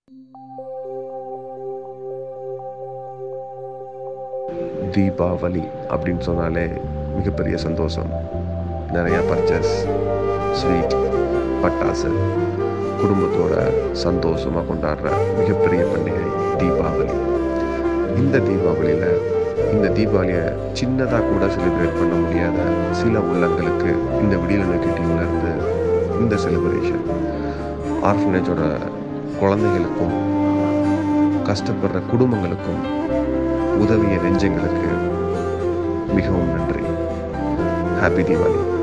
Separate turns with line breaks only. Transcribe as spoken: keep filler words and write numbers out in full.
தீபாவளி அப்படின்னு சொன்னாலே மிகப்பெரிய சந்தோஷம். நிறையா பர்ச்சேஸ், ஸ்வீட், பட்டாசு, குடும்பத்தோட சந்தோஷமாக கொண்டாடுற மிகப்பெரிய பண்டிகை தீபாவளி. இந்த தீபாவளியில் இந்த தீபாவளியை சின்னதாக கூட செலிப்ரேட் பண்ண முடியாத சில உள்ளங்களுக்கு இந்த விடியலை நோக்கி டீம்லேருந்து இந்த செலிப்ரேஷன் ஆர்ஃபனேஜோட குழந்தைகளுக்கும் கஷ்டப்படுற குடும்பங்களுக்கும் உதவிய நெஞ்சங்களுக்கு மிகவும் நன்றி. ஹாப்பி தீபாவளி.